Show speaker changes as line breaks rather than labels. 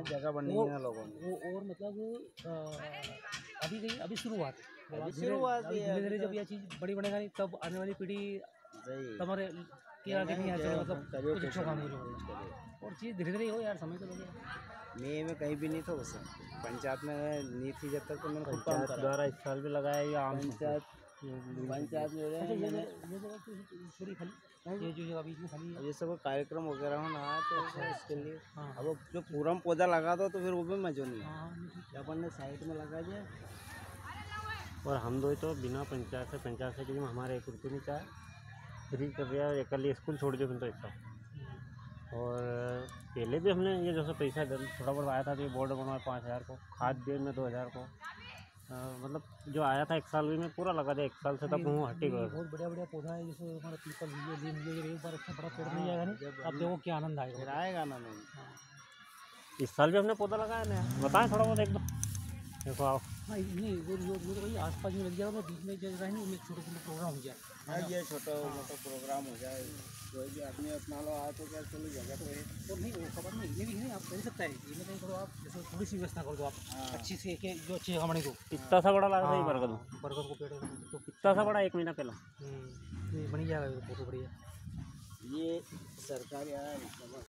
जगह बननी है ना लोगों में
वो। और मतलब अभी शुरुआत
है।
धीरे जब ये चीज़ बड़ी बनेगा नहीं तब आने वाली पीढ़ी तुम्हारे के आगे नहीं आ जाएगा, मतलब कुछ अच्छा काम करो और चीज़ धीरे धीरे हो यार, समय तो लगेगा।
मैं कहीं भी नहीं था उसे पंचायत में नहीं थी जब तक, तो मैंने खुद काम करा
द्वारा इस साल भी लगाया या आम
पंचायत में
ये थोड़ी खाली, ये जो जगह बीच में खाली है
ये सब कार्यक्रम वगैरह हो ना, तो इसके लिए अब जो पूरा पौधा लगा दो तो फिर वो भी मजा नहीं है, अपन ने साइड में लगा दिया।
और हम दो तो बिना पंचायत से कि हमारे 1 रुपये नहीं चाहे फ्री कर दिया, एक स्कूल छोड़ दिया तो ऐसा। और पहले भी हमने ये जैसे पैसा थोड़ा बहुत आया था तो ये बोर्ड बनवाया 5000 को, खाद दिए में 2000 को, मतलब जो आया था 1 साल में पूरा लगा दिया 1 साल से, तब हूँ हटी गए।
बहुत बढ़िया पौधा है, जैसे हमारा पीपल नीम, एक बार अच्छा बड़ा पेड़ नहीं जाएगा नहीं, अब देखो क्या आनंद आएगा
ना।
इस साल भी हमने पौधा लगाया ना, बताएं थोड़ा बहुत एक दो देखो आप।
हाँ नहीं वो तो भाई आसपास में लग जाएगा, बीच में जगह नहीं, एक छोटा छोटा प्रोग्राम हो जाए।
हाँ ये छोटा मोटा प्रोग्राम हो जाए, कोई भी आदमी अपना लो आ तो क्या चलो जगह तो है।
और नहीं वो खबर नहीं, ये भी है आप कर सकता है, ये में कहीं करो आप, जैसे थोड़ी सी व्यवस्था कर दो आप अच्छी से, कि जो अच्छी जगह बने को
इतना सा बड़ा लगा था
बरगद को पेड़ तो
इतना सा बड़ा 1 महीना पहला
बन जाएगा, बहुत बढ़िया।
ये सरकार यार